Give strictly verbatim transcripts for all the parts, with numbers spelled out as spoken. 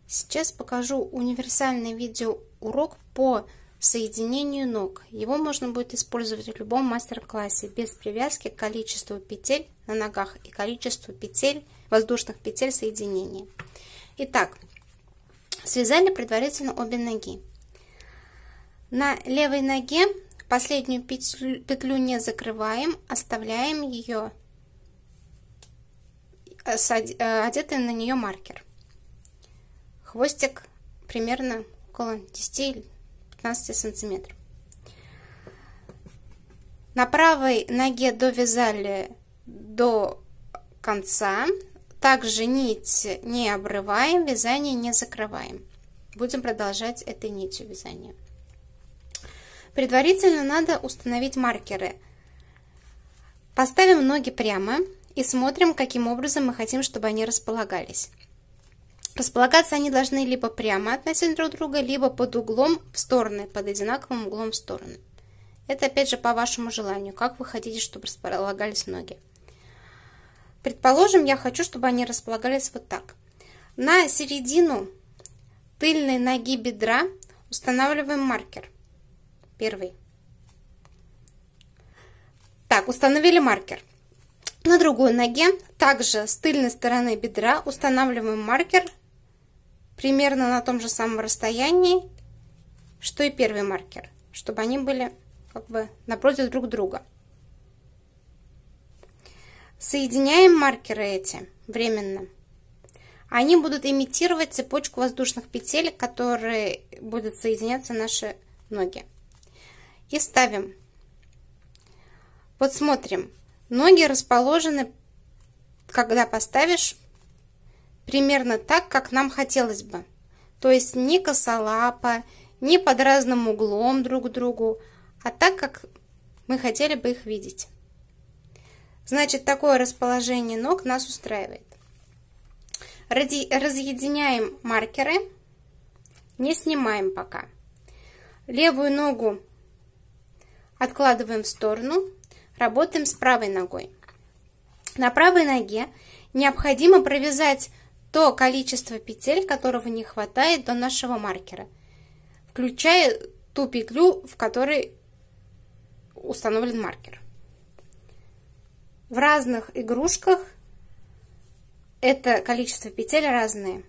Сейчас покажу универсальный видеоурок по соединению ног. Его можно будет использовать в любом мастер-классе без привязки к количеству петель на ногах и количеству петель, воздушных петель соединения. Итак, связали предварительно обе ноги. На левой ноге последнюю петлю, петлю не закрываем, оставляем ее, одетый на нее маркер. Хвостик примерно около десяти-пятнадцати сантиметров. На правой ноге довязали до конца. Также нить не обрываем, вязание не закрываем. Будем продолжать этой нитью вязания. Предварительно надо установить маркеры. Поставим ноги прямо и смотрим, каким образом мы хотим, чтобы они располагались. Располагаться они должны либо прямо относительно друг друга, либо под углом в стороны, под одинаковым углом в стороны. Это опять же по вашему желанию, как вы хотите, чтобы располагались ноги. Предположим, я хочу, чтобы они располагались вот так. На середину тыльной ноги бедра устанавливаем маркер. Первый. Так, установили маркер. На другой ноге также с тыльной стороны бедра устанавливаем маркер примерно на том же самом расстоянии, что и первый маркер, чтобы они были как бы напротив друг друга. Соединяем маркеры эти временно. Они будут имитировать цепочку воздушных петель, которые будут соединяться наши ноги. И ставим. Вот смотрим. Ноги расположены, когда поставишь, примерно так, как нам хотелось бы. То есть не косолапо, не под разным углом друг к другу, а так, как мы хотели бы их видеть. Значит, такое расположение ног нас устраивает. Разъединяем маркеры, не снимаем пока. Левую ногу откладываем в сторону, работаем с правой ногой. На правой ноге необходимо провязать то количество петель, которого не хватает до нашего маркера, включая ту петлю, в которой установлен маркер. В разных игрушках это количество петель разные.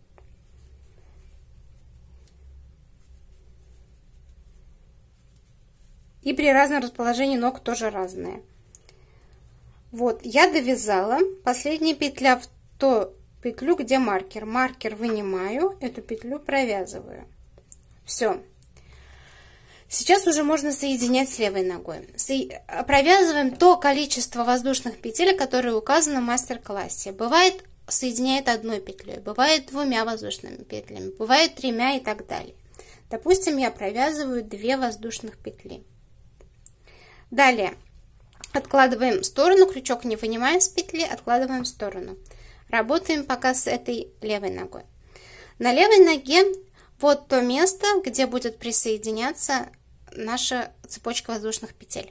И при разном расположении ног тоже разные. Вот, я довязала. Последняя петля в ту петлю, где маркер. Маркер вынимаю, эту петлю провязываю. Все. Сейчас уже можно соединять с левой ногой. Провязываем то количество воздушных петель, которые указаны в мастер-классе. Бывает, соединяет одной петлей, бывает двумя воздушными петлями, бывает тремя и так далее. Допустим, я провязываю две воздушных петли. Далее откладываем в сторону, крючок не вынимаем с петли, откладываем в сторону. Работаем пока с этой левой ногой. На левой ноге вот то место, где будет присоединяться наша цепочка воздушных петель.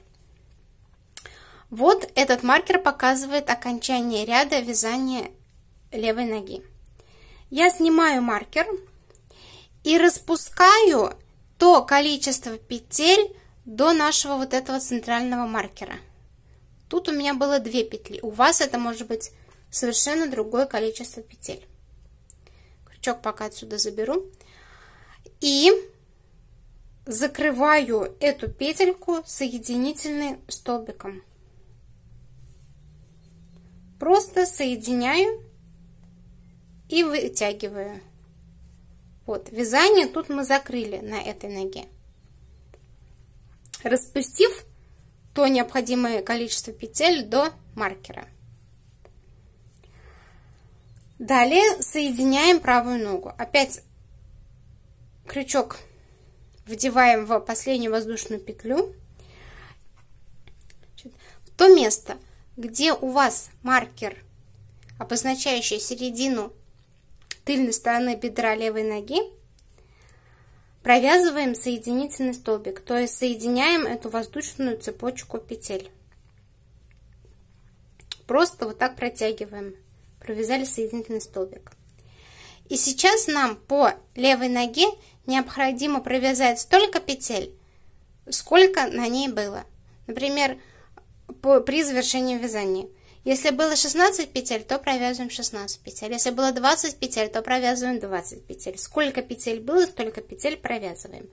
Вот этот маркер показывает окончание ряда вязания левой ноги. Я снимаю маркер и распускаю то количество петель до нашего вот этого центрального маркера. Тут у меня было две петли. У вас это может быть совершенно другое количество петель. Крючок пока отсюда заберу. И закрываю эту петельку соединительным столбиком. Просто соединяю и вытягиваю. Вот, вязание тут мы закрыли на этой ноге. Распустив то необходимое количество петель до маркера. Далее соединяем правую ногу. Опять крючок вдеваем в последнюю воздушную петлю. В то место, где у вас маркер, обозначающий середину тыльной стороны бедра левой ноги, провязываем соединительный столбик, то есть соединяем эту воздушную цепочку петель. Просто вот так протягиваем. Провязали соединительный столбик. И сейчас нам по левой ноге необходимо провязать столько петель, сколько на ней было. Например, по, при завершении вязания. Если было шестнадцать петель, то провязываем шестнадцать петель. Если было двадцать петель, то провязываем двадцать петель. Сколько петель было, столько петель провязываем.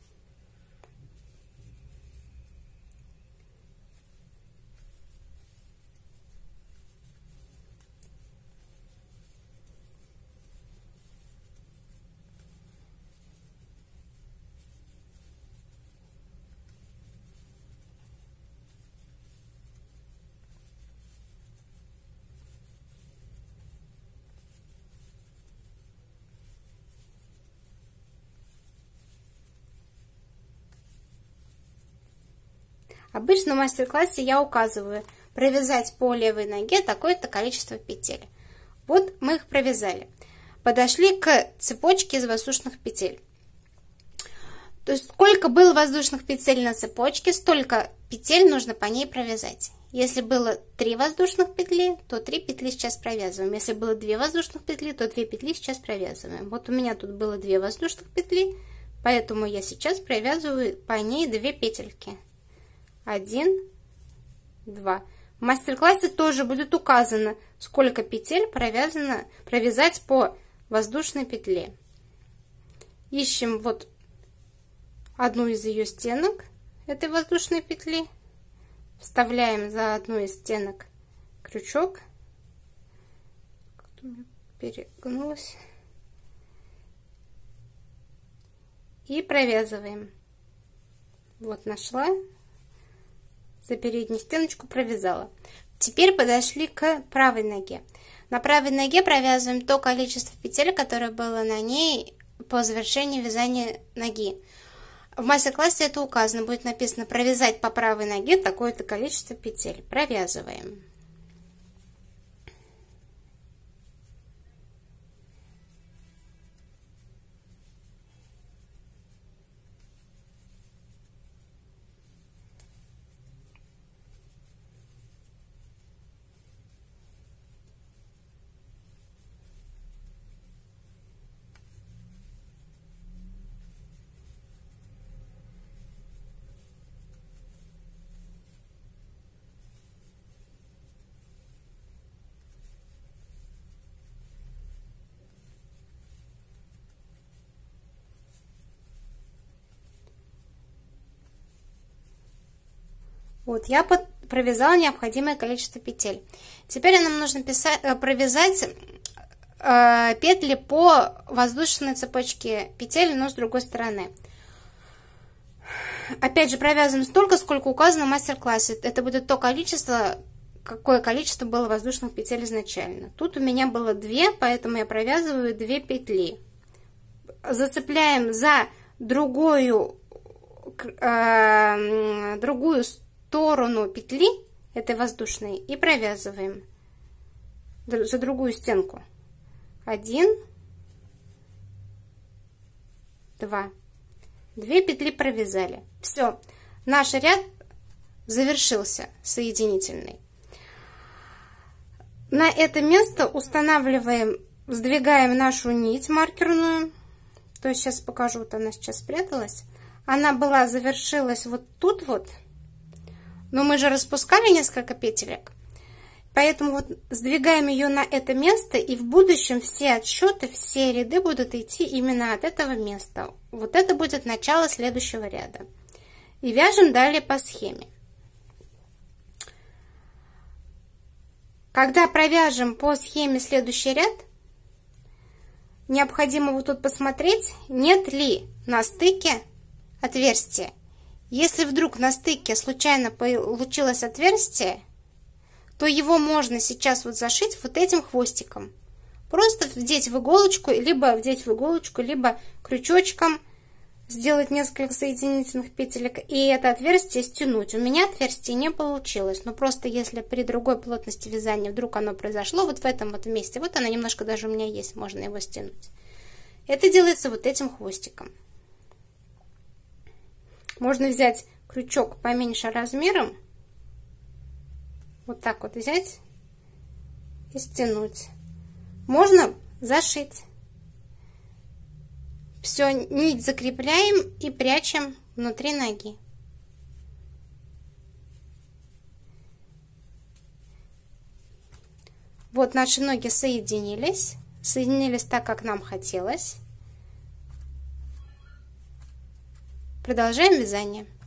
Обычно в мастер-классе я указываю провязать по левой ноге такое-то количество петель. Вот мы их провязали. Подошли к цепочке из воздушных петель. То есть сколько было воздушных петель на цепочке, столько петель нужно по ней провязать. Если было три воздушных петли, то три петли сейчас провязываем. Если было две воздушных петли, то две петли сейчас провязываем. Вот у меня тут было две воздушных петли, поэтому я сейчас провязываю по ней две петельки. Один, два. В мастер-классе тоже будет указано, сколько петель провязано, провязать по воздушной петле. Ищем вот одну из ее стенок этой воздушной петли, вставляем за одну из стенок крючок, как-то у меня перегнулась, и провязываем. Вот нашла. За переднюю стеночку провязала. Теперь подошли к правой ноге. На правой ноге провязываем то количество петель, которое было на ней по завершении вязания ноги. В мастер-классе это указано, будет написано провязать по правой ноге такое-то количество петель. Провязываем. Вот, я под, провязала необходимое количество петель. Теперь нам нужно писать, провязать э, петли по воздушной цепочке петель, но с другой стороны. Опять же, провязываем столько, сколько указано в мастер-классе. Это будет то количество, какое количество было воздушных петель изначально. Тут у меня было две, поэтому я провязываю две петли. Зацепляем за другую, э, другую сторону. сторону петли этой воздушной и провязываем за другую стенку. Один, два. Две петли провязали. Все, наш ряд завершился соединительный. На это место устанавливаем, сдвигаем нашу нить маркерную. То есть сейчас покажу, вот она сейчас спряталась. Она была, завершилась вот тут вот. Но мы же распускали несколько петелек, поэтому вот сдвигаем ее на это место, и в будущем все отсчеты, все ряды будут идти именно от этого места. Вот это будет начало следующего ряда. И вяжем далее по схеме. Когда провяжем по схеме следующий ряд, необходимо вот тут посмотреть, нет ли на стыке отверстия. Если вдруг на стыке случайно получилось отверстие, то его можно сейчас вот зашить вот этим хвостиком. Просто вдеть в иголочку, либо вдеть в иголочку, либо крючочком сделать несколько соединительных петелек и это отверстие стянуть. У меня отверстие не получилось, но просто если при другой плотности вязания вдруг оно произошло вот в этом вот месте, вот оно немножко даже у меня есть, можно его стянуть. Это делается вот этим хвостиком. Можно взять крючок поменьше размером, вот так вот взять и стянуть. Можно зашить. Все, нить закрепляем и прячем внутри ноги. Вот наши ноги соединились, соединились так, как нам хотелось. Продолжаем вязание.